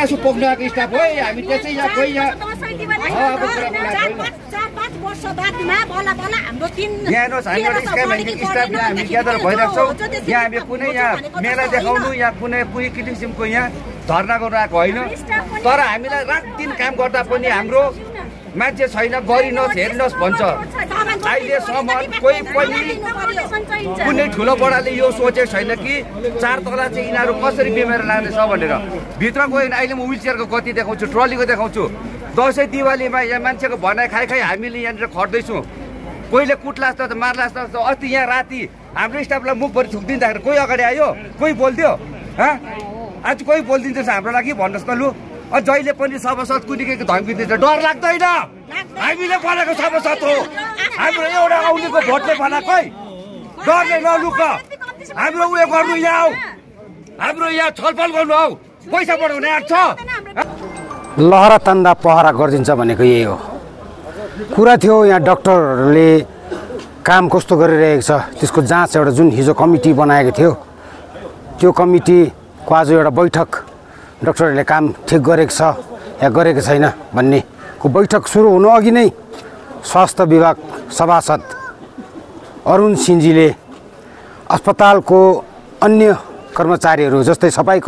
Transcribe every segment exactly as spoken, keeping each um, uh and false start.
गुनासो पोख्नको स्टाफ हो हामी त्यसै यहाँ कोही यहाँ हामी ग्यादर भइरहेको छौँ। यहाँ हामी कुनै यहाँ मेला देखाउनु यहाँ कुनै कुनै किसिमको यहाँ धर्ना गर्नु आएको होइन, तर हामीलाई रात दिन काम गर्दा पनि हाम्रो मान्छे छैन, गरिनुहोस् हेर्नुहोस् भन्छ। अहिलेसम्म कोही पनि कुनै ठुलो बडाले यो सोचेको छैन कि चार तला चाहिँ यिनीहरू कसरी बिमारी लाँदैछ भनेर। भित्र गयो भने अहिले म विलचेयरको गति देखाउँछु, ट्रलीको देखाउँछु। दसैँ दिवालीमा यहाँ मान्छेको भनाइ खाइ खाइ हामीले यहाँनिर खट्दैछौँ। कोहीले कुट्लास् त मार्लास् त। अस्ति यहाँ राति हाम्रो स्टाफलाई मुखभरि थुकिदिँदाखेरि कोही अगाडि आयो, कोही बोलिदियो? हँ आज कोही बोलिदिँदैछ हाम्रो लागि भन्नुहोस् त लु। जहिले पनि सभासद कुदिकेको धम्की दिन्छ, डर लाग्दैन? हामीले बनाएको सभासद हो, हाम्रो एउटा आउनेको भोटले बनाएको है। डरले नलुक, हाम्रो उयो गर्नु यहाँ आऊ, हाम्रो यहाँ छलफल गर्नु आऊ, पैसा बढाउने आँट छ। लहरा तान्दा पहरा गरिदिन्छ भनेको यही हो कुरा थियो। यहाँ डाक्टरले काम कस्तो गरिरहेको छ त्यसको जाँच एउटा जुन हिजो कमिटी बनाएको थियो, त्यो कमिटीको आज एउटा बैठक डाक्टरहरूले काम ठिक गरेको छ या गरेको छैन भन्नेको बैठक सुरु हुनु अघि नै स्वास्थ्य विभाग सभासद अरुण सिंहजीले अस्पतालको अन्य कर्मचारीहरू जस्तै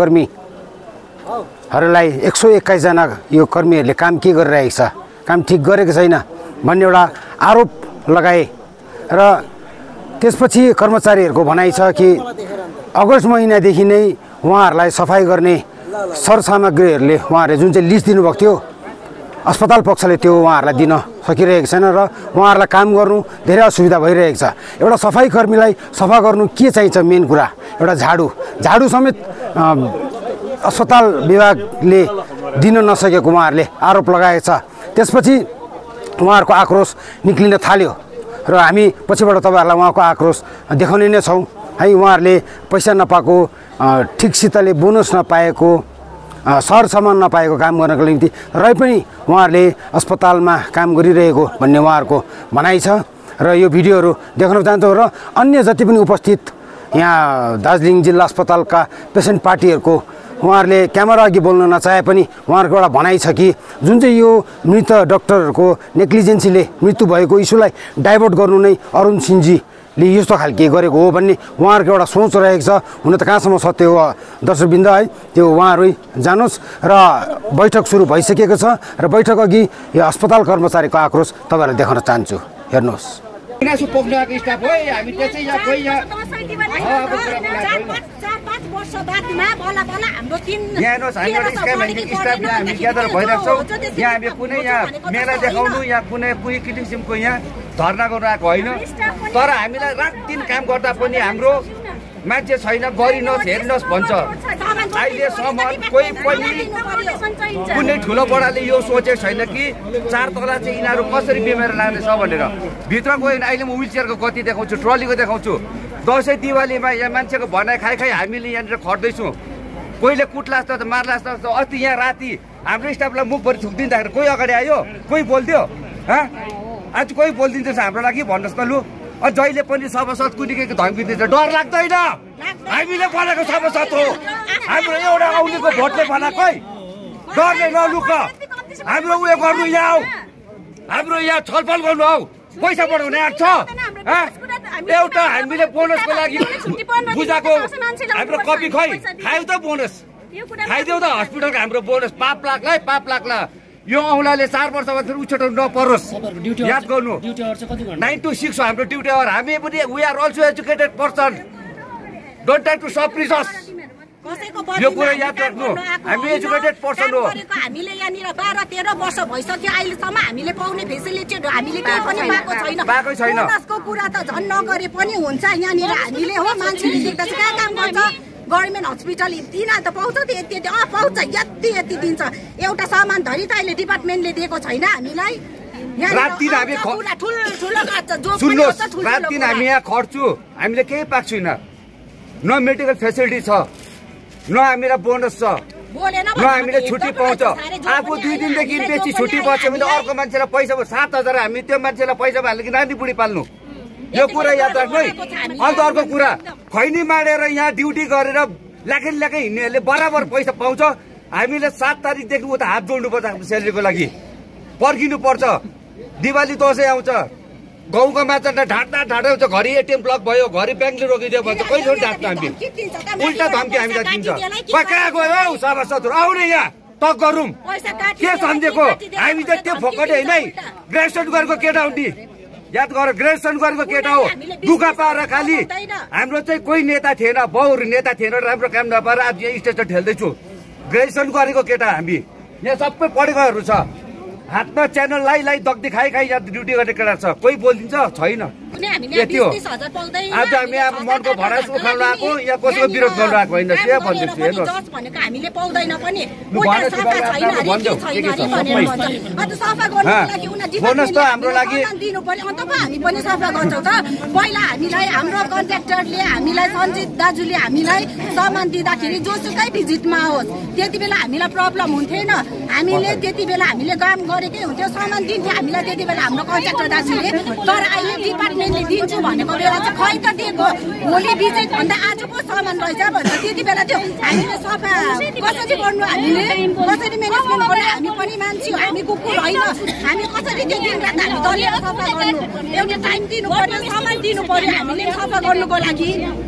सफाइकर्मीहरूलाई एक सौ एक्काइसजना यो कर्मीहरूले काम के गरिरहेको छ, काम ठिक गरेको छैन भन्ने एउटा आरोप लगाए। र त्यसपछि कर्मचारीहरूको भनाइ छ कि अगस्त महिनादेखि नै उहाँहरूलाई सफाइ गर्ने सरसामग्रीहरूले उहाँहरूले जुन चाहिँ लिस्ट दिनुभएको थियो अस्पताल पक्षले त्यो उहाँहरूलाई दिन सकिरहेको छैन र उहाँहरूलाई काम गर्नु धेरै असुविधा भइरहेको छ। एउटा सफाइ कर्मीलाई सफा गर्नु के चाहिन्छ मेन कुरा, एउटा झाडु झाडु समेत अस्पताल विभागले दिन नसकेको उहाँहरूले आरोप लगाएको छ। त्यसपछि उहाँहरूको आक्रोश निक्लिन थाल्यो र हामी पछिबाट तपाईँहरूलाई उहाँको आक्रोश देखाउने नै छौँ है। उहाँहरूले पैसा नपाएको, ठिकसितले बोनस नपाएको, सरसामान नपाएको काम गर्नको निम्ति र पनि उहाँहरूले अस्पतालमा काम गरिरहेको भन्ने उहाँहरूको भनाइ छ। र यो भिडियोहरू देखाउन चाहन्छौँ। र अन्य जति पनि उपस्थित यहाँ दार्जिलिङ जिल्ला अस्पतालका पेसेन्ट पार्टीहरूको उहाँहरूले क्यामेरा अघि बोल्न नचाहे पनि उहाँहरूको एउटा भनाइ छ कि जुन चाहिँ यो मृत डाक्टरहरूको नेग्लिजेन्सीले मृत्यु भएको इस्युलाई डाइभर्ट गर्नु नै अरुण सिंहजीले यस्तो खालके गरेको हो भन्ने उहाँहरूको एउटा सोच रहेको छ। हुन त कहाँसम्म सत्य हो दर्शकवृन्द है, त्यो उहाँहरू जानुहोस्। र बैठक सुरु भइसकेको छ र बैठक अघि यो अस्पताल कर्मचारीको आक्रोश तपाईँहरूलाई देखाउन चाहन्छु, हेर्नुहोस्। गुनासो पोख्नको स्टाफ हो हामी त्यसै यहाँ कोही यहाँ हेर्नुहोस् हामी स्टाफ यहाँ हामी ग्यादर भइरहेको छौँ। यहाँ हामी कुनै यहाँ मेला देखाउनु यहाँ कुनै कुनै किसिमको यहाँ धर्ना गर्नु आएको होइन, तर हामीलाई रात दिन काम गर्दा पनि हाम्रो मान्छे छैन, गरिनुहोस् हेर्नुहोस् भन्छ। अहिलेसम्म कोही पनि कुनै ठुलो बडाले यो सोचेको छैन कि चार तला चाहिँ यिनीहरू कसरी बिमारी लाँदैछ भनेर। भित्र गयो भने अहिले म विलचेयरको गति देखाउँछु, ट्रलीको देखाउँछु। दसैँ दिवालीमा यहाँ मान्छेको भनाइ खाइ खाइ हामीले यहाँनिर खट्दैछौँ। कोहीले कुट्लास् त मार्लास् त। अस्ति यहाँ राति हाम्रो स्टाफलाई मुखभरि थुकिदिँदाखेरि कोही अगाडि आयो, कोही बोलिदियो? हँ आज कोही बोलिदिँदैछ हाम्रो लागि भन्नुहोस् त लु। जहिले पनि सभासद कुदिकेको धम्की दिन्छ, डर लाग्दैन? हामीले बनाएको सभासद हो, हाम्रो एउटा आउनेको भोटले बनाएको है। डरले नलुक, हाम्रो उयो गर्नु यहाँ आऊ, हाम्रो यहाँ छलफल गर्नु आऊ, पैसा बढाउने आँट छ। एउटा हामीले बोनसको लागि बुझाएको हाम्रो कपी खै खायो त बोनस, खाइदेऊ त हस्पिटलको हाम्रो बोनस पाँच लाखलाई पाँच लाखलाई यो औँलाले चार वर्षमा उछेट नपरोस्, याद गर्नु। नाइन टू सिक्स हो हाम्रो ड्युटी आवर। हामी पनि we are also educated person, don't try to suppress us. यो कुरा याद राख्नु, हामी एजुकेटेड पर्सन हो। हामीले यहाँनिर बाह्र तेह्र वर्ष भइसक्यो, अहिलेसम्म हामीले पाउने फेसिलिटी हामीले केही पनि पाएको छैन। पाएको छैन बोनसको कुरा त झन् नगरे पनि हुन्छ। यहाँनिर हामीले हो मान्छेले देख्दा चाहिँ कहाँ काम गर्छ, गभर्मेन्ट हस्पिटल दिन त पाउँछ त यति यति अँ पाउँछ यति यति दिन्छ। एउटा सामान धरि त अहिले डिपार्टमेन्टले दिएको छैन हामीलाई। रात दिन हामी सुन्नुहोस्, रात दिन हामी यहाँ खट्छु, हामीले केही पाएको छैन। न मेडिकल फेसिलिटी छ, न हामीलाई बोनस छ, न हामीले छुट्टी पाउँछ। आफू दुई दिनदेखि बेसी छुट्टी पाउँछ भने अर्को मान्छेलाई पैसा सात हजार हामी त्यो मान्छेलाई पैसा हाल्नु कि नानी बुढी पाल्नु, यो कुरा याद राख्नु है। अन्त अर्को कुरा, खैनी माडेर यहाँ ड्युटी गरेर लाखे लाखे हिँड्नेहरूले बराबर पैसा पाउँछ, हामीले सात तारिकदेखि उता हात जोड्नुपर्छ आफ्नो सेलेरीको लागि, पर्खिनु पर्छ। दिवाली दसैँ आउँछ, गाउँको माछा ढाँट्दा ढाँट्दा हुन्छ, घरि एटिएम ब्लक भयो, घरि ब्याङ्कले रोकिदियो भन्छ, कहिलेसम्म ढाँट्छ हामी? उल्टा धम्की हामीलाई दिन्छ। कहाँ गयो हौ सभासदहरू, आउने यहाँ तक गरौँ। के सम्झेको हामी चाहिँ त्यो फोकटे होइन है, ग्रेजुएसन गरेको केटा हुन्टी, याद गर, ग्रेजुएसन गरेको केटा हो। दुःख पाएर खालि हाम्रो चाहिँ कोही नेता थिएन, बाउहरू नेता थिएन, राम्रो काम नपाएर आज यहाँ स्टेजमा ठेल्दैछु। ग्रेजुएसन गरेको केटा हामी, यहाँ सबै पढेकोहरू छ, हातमा च्यानल लाई लाई दग्दी खाइ खाइ यहाँ ड्युटी गर्ने केटा छ, कोही बोलिदिन्छ छैन। यति हो। आज हामी अब मनको भडास उखाउन आएको, यहाँ कसैको विरोध गर्नु आएको होइन। के भन्दैछु हेर्नुहोस्, हामीले पाउँदैन पनि, बोनस त हाम्रो लागि दिनु पर्यो, अन्त पो हामी पनि सफा गर्छौँ त। पहिला हामीलाई हाम्रो कन्ट्र्याक्टरले हामीलाई सञ्जित दाजुले हामीलाई सामान दिँदाखेरि जोसुकै भिजिटमा आओस्, त्यति बेला हामीलाई प्रब्लम हुन्थेन। हामीले त्यति बेला हामीले काम गरेकै हुन्थ्यो, सामान दिन्थ्यो हामीलाई त्यति बेला हाम्रो कन्ट्र्याक्टर दाजुले। तर अहिले डिपार्टमेन्टले दिन्छु भनेको बेला चाहिँ खै त दिएको, भोलि विजय भन्दा आज पो सामान रहेछ भन्छ। त्यति बेला त्यो हामीले सफा कसरी गर्नु, हामीले कसरी म्यानेजमेन्ट गर्नु? हामी पनि मान्छे हो, हामी कुकुर होइन। हामी कसरी त्यो दिन रात हामी दलिएर सफा गर्नु? एउटा टाइम दिनु पर्यो, सामान दिनु पर्यो हामीले सफा गर्नुको लागि।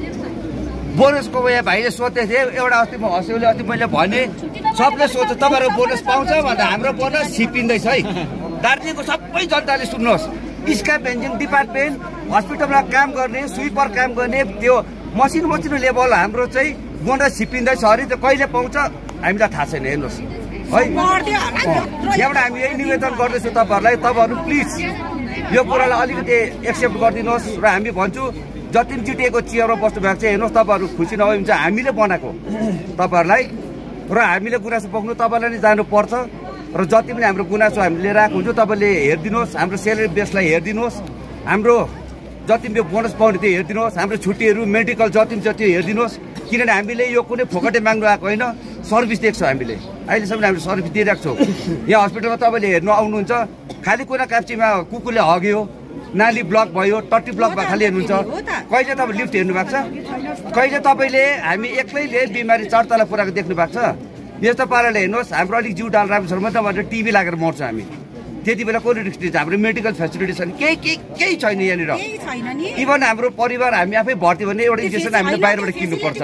बोनसको उयो भाइले सोध्दै थिए, एउटा अस्ति म हँस्यौले अस्ति मैले भने सबले सोध्छ तपाईँहरूको बोनस पाउँछ भन्दा हाम्रो बोनस छिपिँदैछ है। दार्जिलिङको सबै जनताले सुन्नुहोस्, स्काप इन्जिन डिपार्टमेन्ट, हस्पिटलमा काम गर्ने, स्विपर काम गर्ने, त्यो मसिनो मसिनो लेभल हाम्रो चाहिँ बोनस छिपिँदैछ अरे। त्यो कहिले पाउँछ हामीलाई थाहा छैन। हेर्नुहोस् है, यहाँबाट हामी यही निवेदन गर्दैछौँ तपाईँहरूलाई, तपाईँहरू प्लिज यो कुरालाई अलिकति एक्सेप्ट गरिदिनुहोस्। र हामी भन्छु जति पनि जिटिएको चेयरमा बस्नु भएको छ, हेर्नुहोस् तपाईँहरू खुसी नभए हुन्छ, हामीले बनाएको तपाईँहरूलाई, र हामीले गुनासो पोख्नु तपाईँलाई नै जानुपर्छ। र जति पनि हाम्रो गुनासो हामीले लिएर आएको हुन्छ तपाईँले हेरिदिनुहोस्, हाम्रो सेलेरी बेसलाई हेरिदिनुहोस्, हाम्रो जति पनि बोनस पाउने त्यो हेरिदिनुहोस्, हाम्रो छुट्टीहरू मेडिकल जति पनि छ त्यो हेरिदिनुहोस्। किनभने हामीले यो कुनै फोकटे माग्नु आएको होइन, सर्भिस दिएको छ हामीले, अहिलेसम्म हामीले सर्भिस दिइरहेको छौँ। यहाँ हस्पिटलमा तपाईँले हेर्नु आउनुहुन्छ, खालि कुना काप्चीमा कुकुरले हग्यो, नाली ब्लक भयो, टट्टी ब्लकमा खालि हेर्नुहुन्छ। कहिले तपाईँ लिफ्ट हेर्नु भएको छ? कहिले तपाईँले हामी एक्लैले बिमारी चार तला पुऱ्याएको देख्नु भएको छ? यस्तो पाराले हेर्नुहोस्, हाम्रो अलिक जिउ डाल राम्रो छ मात्रै भनेर टिभी लागेर मर्छ हामी। त्यति बेला को रिस्ट्रिक्ट छ? हाम्रो मेडिकल फेसिलिटी छैन, केही केही केही छैन यहाँनिर। इभन हाम्रो परिवार हामी आफै भर्ती भने एउटा इन्जेक्सन हामीले बाहिरबाट किन्नुपर्छ।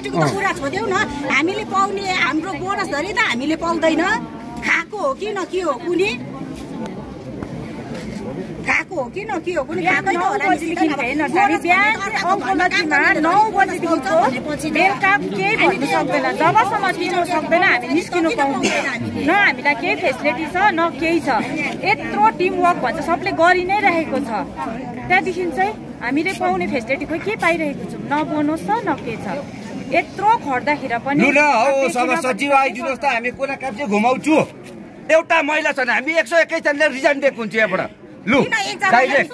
हामीले पाउने हाम्रो बोनस धरि त हामीले पाउँदैन, खाएको हो कि न के हो, कुनै खाएको हो कि न के हो, कुनै खाएको न होला। नौ बजीदेखिको बेलुका केही भन्नु सक्दैन, जबसम्म दिनु सक्दैन हामी निस्किनु पाउँदैन। न हामीलाई केही फेसिलिटी छ न केही छ, यत्रो टिमवर्क भन्छ सबले गरि नै रहेको छ। त्यहाँदेखि चाहिँ हामीले पाउने फेसिलिटी खोइ के पाइरहेको छौँ, न बोनस छ न के छ। यत्रो खट्दाखेरि पनि लु न हौ सचिव आइदिनुहोस् त, हामी कुना काप्ची घुमाउँछु। एउटा महिला छन्, हामी एक सौ एक्काइसजनाले रिजाइन दिएको हुन्छ यहाँबाट। लु डाइरेक्ट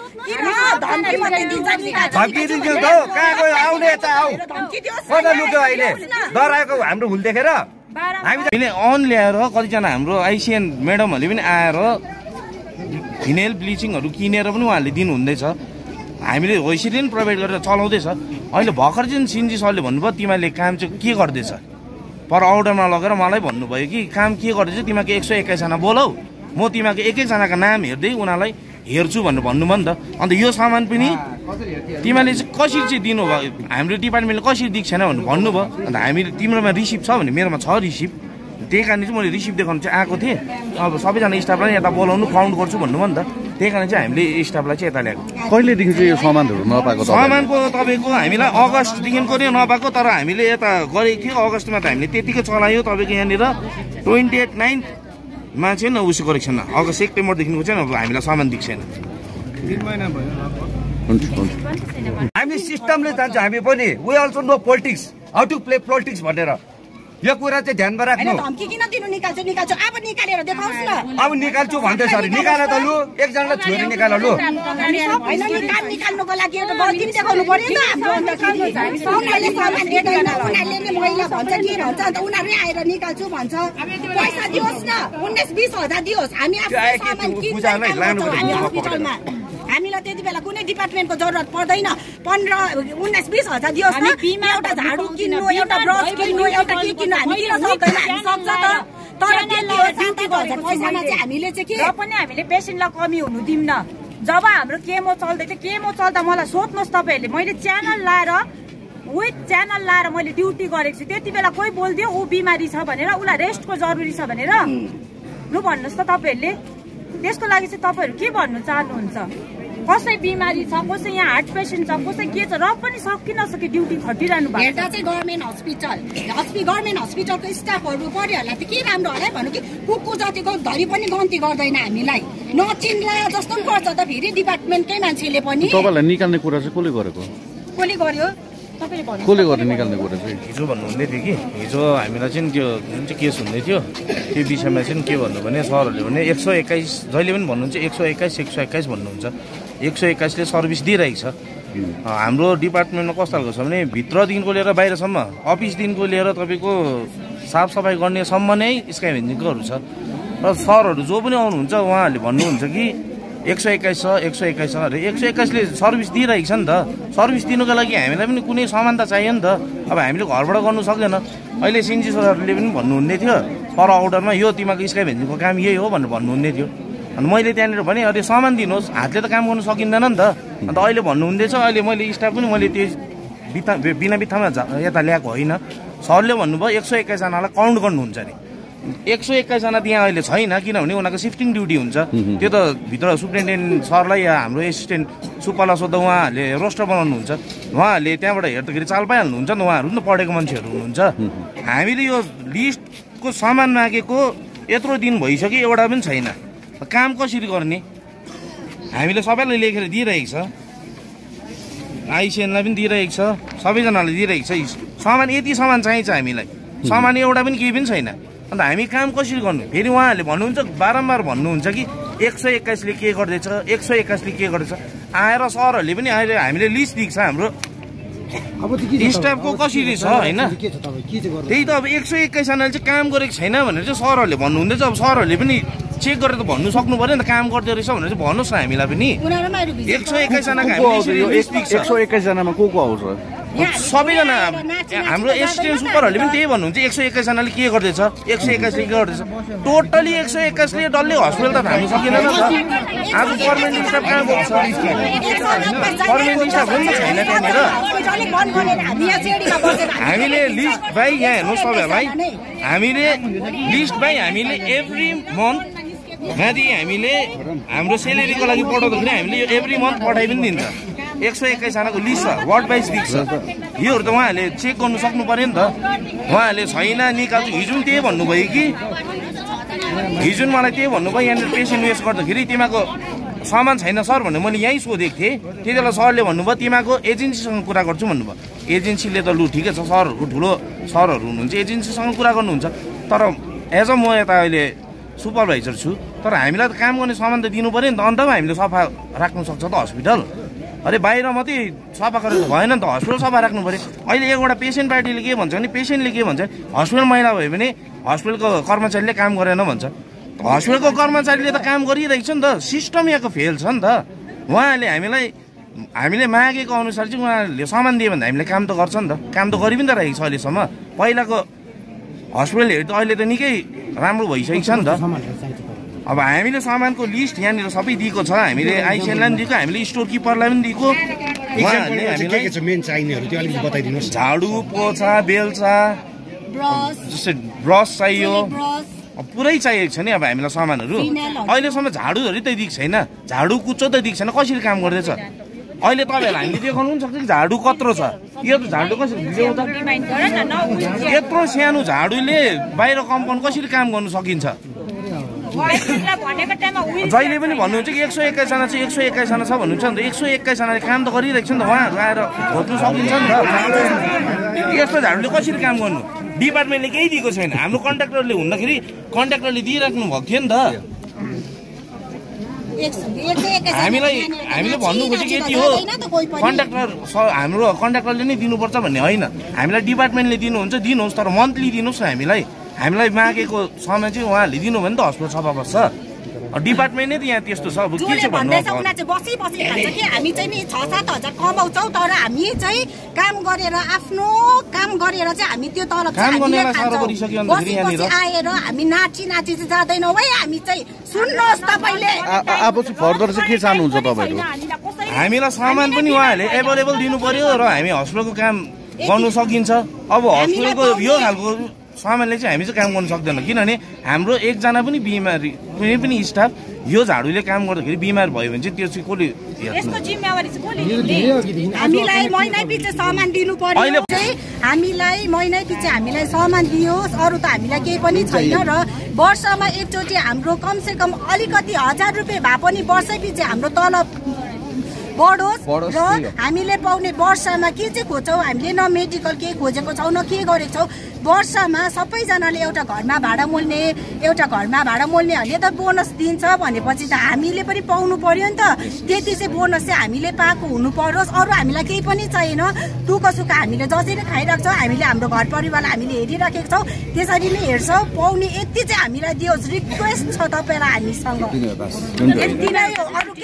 धम्की दिन्थ्यो त, कहाँ गयो? आउने यता आऊ, कता लुक्यो अहिले? डराएको हाम्रो हुल देखेर हामीले अन ल्याएर कतिजना हाम्रो आइसिएन म्याडमहरूले पनि आएर फिनेल ब्लिचिङहरू किनेर पनि उहाँहरूले दिनुहुँदैछ। हामीले होइसरी पनि प्रोभाइड गरेर चलाउँदैछ। अहिले भर्खर चाहिँ सिन्जी सरले भन्नुभयो तिमीहरूले काम चाहिँ के गर्दैछ, पर अर्डरमा लगेर मलाई भन्नुभयो कि काम के गर्दैछ, तिमीहरूको एक सौ एक्काइसजना बोलाऊ, म तिमीहरूको एक एकजनाको नाम हेर्दै उनीहरूलाई हेर्छु भनेर भन्नुभयो नि त। अन्त यो सामान पनि तिमीहरूले चाहिँ कसरी चाहिँ दिनुभयो, हाम्रो डिपार्टमेन्टले कसरी दिएको छैन भनेर भन्नुभयो। अन्त हामीले तिम्रोमा रिसिप्ट छ भने मेरोमा छ रिसिप्ट, त्यही कारण चाहिँ मैले रिसिप्ट देखाउनु चाहिँ आएको थिएँ। अब सबैजना स्टाफलाई यता बोलाउनु काउन्ट गर्छु भन्नुभयो नि त, त्यही कारण चाहिँ हामीले स्टाफलाई चाहिँ यता ल्याएको। कहिलेदेखि चाहिँ यो सामानहरू नपाएको? सामानको तपाईँको हामीलाई अगस्तदेखिको नै नपाएको, तर हामीले यता गरेको थियो अगस्तमा त हामीले त्यतिकै चलायो। तपाईँको यहाँनिर ट्वेन्टी एट नाइन्थमा चाहिँ न उसो गरेको छैन, अगस्त सेप्टेम्बरदेखिको चाहिँ अब हामीलाई सामान दिएको छैन। हामी सिस्टमले जान्छ, हामी पनि we also know politics, how to play politics भनेर यो कुरा चाहिँ ध्यानमा राख्नु। धम्की किन दिनु? निकाल्छु निकाल्छु अब निकालेर देखाउनु न। अब निकाल्छु भन्दैछ अरे, निकाल त लु, एकजनालाई छोरी निकाल लु। होइन निकाल निकाल्नुको लागि एउटा गल्ती देखाउनु पर्यो नि त हाम्रो। उनीहरूले सामान दिँदैन, उनीहरूले नै महिला भन्छ के भन्छ, अन्त उनीहरूले आएर निकाल्छु भन्छ। पैसा दियोस् न, उन्नाइस बिस हजार दियोस्, हामी आफ्नो सामान किन्दै हामी हस्पिटलमा। हामीलाई त त्यति बेला कुनै डिपार्टमेन्टको जरुरत पर्दैन पन्ध्र उन्नाइस बिस हजार दियोस् न एउटा झाडु किन्नु एउटा ब्रस किन्नु एउटा के किन्नु हामी किन सक्दैन हामी सक्छ त तर त्यति हो जाताको हजार पैसामा चाहिँ हामीले चाहिँ के र पनि हामीले पेसेन्टलाई कमी हुनु दिन्न जब हाम्रो केमो चल्दै थियो केमो चल्दा मलाई सोध्नुहोस् तपाईँहरूले मैले च्यानल लाएर विथ च्यानल लाएर मैले ड्युटी गरेको छु त्यति बेला कोही बोलिदियो ऊ बिमारी छ भनेर उसलाई रेस्टको जरुरी छ भनेर लु भन्नुहोस् त तपाईँहरूले त्यसको लागि चाहिँ तपाईँहरू के भन्नु चाहनुहुन्छ कसै बिमारी छ कसै यहाँ हार्ट पेसेन्ट छ कसै के छ र पनि सकि नसके ड्युटी खटिरहनु भएको हेर्दा चाहिँ गभर्मेन्ट हस्पिटल हस्पिटल गभर्मेन्ट हस्पिटलको स्टाफहरू परिहरूलाई त के राम्रो होला भन्नु कि कुकु जतिको धरी पनि गन्ती गर्दैन हामीलाई नचिन्ला जस्तो पनि गर्छ त फेरि डिपार्टमेन्टकै मान्छेले पनि तपाईँलाई निकाल्ने कुरा चाहिँ कसले गरेको कसले गर्यो कसले गरेर निकाल्ने कुरा चाहिँ हिजो भन्नुहुँदै थियो कि हिजो हामीलाई चाहिँ त्यो जुन चाहिँ केस हुँदै थियो त्यो विषयमा चाहिँ के भन्नु भने सरहरूले भने एक सय एक्काइस जहिले पनि भन्नुहुन्छ एक सय एक्काइस एक सय एक्काइस भन्नुहुन्छ एक सय एक्काइसले सर्भिस दिइरहेको छ हाम्रो डिपार्टमेन्टमा कस्तो खालको छ भने भित्रदेखिको लिएर बाहिरसम्म अफिसदेखिको लिएर तपाईँको साफसफाइ गर्नेसम्म नै स्क्याभेन्जिङकोहरू छ र सरहरू जो पनि आउनुहुन्छ उहाँहरूले भन्नुहुन्छ कि एक सय एक्काइस छ एक सय एक्काइस छ अरे एक सय एक्काइसले सर्भिस दिइरहेको छ नि त सर्भिस दिनुको लागि हामीलाई पनि कुनै सामान त चाहियो नि त अब हामीले घरबाट गर्नु सक्दैन अहिले सिन्जी सरहरूले पनि भन्नुहुँदै थियो पर अर्डरमा यो तिमीको स्क्याभेन्जिङको काम यही हो भनेर भन्नुहुँदै थियो अनि मैले त्यहाँनिर भने अरे सामान दिनुहोस् हातले त काम गर्नु सकिँदैन नि त अन्त अहिले भन्नुहुँदैछ अहिले मैले स्टाफ पनि मैले त्यो बित्था बिना बित्थामा यता ल्याएको होइन सरले भन्नुभयो एक सय एक्काइसजनालाई काउन्ट गर्नुहुन्छ अरे एक सय एक्काइसजना त्यहाँ अहिले छैन किनभने उनीहरूको सिफ्टिङ ड्युटी हुन्छ त्यो त भित्र सुप्रिन्टेन्डेन्ट सरलाई या हाम्रो एसिस्टेन्ट सुपालाई सोद्धा उहाँहरूले रोस्टर बनाउनुहुन्छ उहाँहरूले त्यहाँबाट हेर्दाखेरि चाल पाइहाल्नुहुन्छ नि उहाँहरू पनि पढेको मान्छेहरू हुनुहुन्छ हामीले यो लिस्टको सामान मागेको यत्रो दिन भइसक्यो एउटा पनि छैन काम कसरी गर्ने हामीले सबैलाई लेखेर दिइरहेको छ आइसिएनलाई पनि दिइरहेको छ सबैजनालाई दिइरहेको छ सामान यति सामान चाहिन्छ हामीलाई सामान एउटा पनि केही पनि छैन अन्त हामी काम कसरी गर्नु फेरि उहाँहरूले भन्नुहुन्छ बारम्बार भन्नुहुन्छ कि एक सय एक्काइसले के गर्दैछ एक सय एक्काइसले के गर्दैछ आएर सरहरूले पनि अहिले हामीले लिस्ट दिएको छ हाम्रो स्टाफको कसरी छ होइन त्यही त अब एक सय एक्काइसजनाले चाहिँ काम गरेको छैन भनेर चाहिँ सरहरूले भन्नुहुँदैछ अब सरहरूले पनि चेक गरेर त भन्नु सक्नु पर्यो नि त काम गर्दो रहेछ भनेर चाहिँ भन्नुहोस् न हामीलाई पनि एक सय एक्काइसजनाको एक सय एक्काइसजनामा को को आउँछ सबैजना हाम्रो एसिस्टेन्ट सुपरहरूले पनि त्यही भन्नुहुन्छ एक सय एक्काइसजनाले के गर्दैछ एक सय एक्काइसले के गर्दैछ टोटली एक सय एक्काइसले डल्लै हस्पिटल त थाम्नु सकिँदैन त आज गभर्मेन्ट स्टाफ कहाँ गएको छ गभर्मेन्ट स्टाफ पनि छैन त्यहाँनिर हामीले लिस्ट बाई यहाँ हेर्नुहोस् तपाईँहरूलाई हामीले लिस्ट बाई हामीले एभ्री मन्थ माथि हामीले हाम्रो सेलेरीको लागि पठाउँदाखेरि हामीले यो एभ्री मन्थ पठाइ पनि दिन्छ एक सय एक्काइसजनाको लिस्ट छ वार्ड वाइज दिएको छ योहरू त उहाँहरूले चेक गर्नु सक्नु पऱ्यो नि त उहाँहरूले छैन निकाल्छु हिजो पनि त्यही भन्नुभयो कि हिजो मलाई त्यही भन्नुभयो यहाँनिर पेसेन्ट वेस्ट गर्दाखेरि तिमीको सामान छैन सर भनेर मैले यहीँ सोधेको थिएँ त्यति बेला सरले भन्नुभयो तिमीको एजेन्सीसँग कुरा गर्छु भन्नुभयो एजेन्सीले त लु ठिकै छ सरहरूको ठुलो सरहरू हुनुहुन्छ एजेन्सीसँग कुरा गर्नुहुन्छ तर एज अ म यता अहिले सुपरभाइजर छु तर हामीलाई त काम गर्ने सामान त दिनु पऱ्यो नि त अन्त हामीले सफा राख्नु सक्छ त हस्पिटल अरे बाहिर मात्रै सफा गरेर भएन नि त हस्पिटल सफा राख्नु पऱ्यो अहिले एकवटा पेसेन्ट पार्टीले के भन्छ भने पेसेन्टले के भन्छ हस्पिटल मैला भयो भने हस्पिटलको कर्मचारीले काम गरेन भन्छ हस्पिटलको कर्मचारीले त काम गरिरहेको छ नि त सिस्टम यहाँको फेल छ नि त उहाँहरूले हामीलाई हामीले मागेको अनुसार चाहिँ उहाँहरूले सामान दियो भने हामीले काम त गर्छ नि त काम त गरि पनि त रहेको छ अहिलेसम्म पहिलाको हस्पिटलहरू त अहिले त निकै राम्रो भइसकेको छ नि त अब हामीले सामानको लिस्ट यहाँनिर सबै दिएको छ हामीले आइसिएनलाई पनि दिएको हामीले स्टोर किपरलाई पनि दिएको झाडु पोछा बेल्चा जस्तै ब्रस चाहियो पुरै चाहिएको छ नि अब हामीलाई सामानहरू अहिलेसम्म झाडुहरू त दिएको छैन झाडु कुचो त दिएको छैन कसरी काम गर्दैछ अहिले तपाईँहरूलाई हामीले देखाउनु पनि सक्छ कि झाडु कत्रो छ यो त झाडु कसरी यत्रो सानो झाडुले बाहिर कम्पाउन्ड कसरी काम गर्नु सकिन्छ जहिले पनि भन्नुहुन्छ कि एक सय एक्काइसजना चाहिँ एक सय एक्काइसजना छ भन्नुहुन्छ नि त एक सय एक्काइसजनाले काम त गरिरहेको छ नि त उहाँहरू आएर खोज्नु सकिन्छ नि त यस्तो झाडुले कसरी काम गर्नु डिपार्टमेन्टले केही दिएको छैन हाम्रो कन्ट्राक्टरले हुँदाखेरि कन्ट्राक्टरले दिइराख्नु भएको थियो नि त हामीलाई हामीले भन्नु खोजेको यति हो कन्ट्राक्टर हाम्रो कन्ट्राक्टरले नै दिनुपर्छ भन्ने होइन हामीलाई डिपार्टमेन्टले दिनुहुन्छ दिनुहोस् तर मन्थली दिनुहोस् न हामीलाई हामीलाई मागेको समय चाहिँ उहाँहरूले दिनु भने त हस्पिटल सफा बस्छ डिपार्टमेन्ट नै त यहाँ त्यस्तो छ। अब के जसले चाहिँ भन्नु भन्दैछ उनीहरू चाहिँ बसी बसी खान्छ कि हामी चाहिँ नि छ सात हजार कमाउँछौँ तर हामी चाहिँ काम गरेर आफ्नो काम गरेर चाहिँ हामी त्यो तलब काम चाहिँ हामीले गर्नेलाई साह्रो परिसक्यो खान्छौँ। अन्तखेरि बसी बसी यहाँनिर। आएर हामी नाची नाची चाहिँ जाँदैनौँ है। हामी चाहिँ सुन्नुहोस् तपाईँले अब चाहिँ फर्दर चाहिँ के चाहनुहुन्छ तपाईँहरू? हामीलाई सामान पनि उहाँहरूले एभाइलेबल दिनु पर्यो र हामी हस्पिटलको काम गर्नु सकिन्छ। अब हस्पिटलको यो खालको सामानले चाहिँ हामी चाहिँ काम गर्नु सक्दैन किनभने हाम्रो एकजना पनि बिमारी कुनै पनि स्टाफ यो झाडुले काम गर्दाखेरि बिमार भयो भने चाहिँ त्यो चाहिँ कसले यसको जिम्मेवारी चाहिँ कसले लिने? हामीलाई महिना पछि सामान दिनु पर्यो चाहिँ हामीलाई महिना पछि हामीलाई सामान दियोस् अरू त हामीलाई केही पनि छैन र वर्षमा एकचोटि हाम्रो कमसे कम अलिकति हजार रुपियाँ भए पनि वर्ष पछि हाम्रो तलब बढोस् र हामीले पाउने वर्षमा के चाहिँ खोज्छौँ हामीले न मेडिकल केही खोजेको छौँ न के गरेको छौँ। वर्षमा सबैजनाले एउटा घरमा भाडा मोल्ने एउटा घरमा भाडा मोल्नेहरूले त बोनस दिन्छ भनेपछि त हामीले पनि पाउनु पर्यो नि त। त्यति चाहिँ बोनस चाहिँ हामीले पाएको हुनु परोस्। अरू हामीलाई केही पनि चाहिएन। दुःख सुख हामीले जसरी खाइरहेको छौँ हामीले हाम्रो घर परिवारलाई हामीले हेरिराखेको छौँ त्यसरी नै हेर्छौँ। पाउने यति चाहिँ हामीलाई दियोस् रिक्वेस्ट छ तपाईँलाई हामीसँग। यति नै हो अरू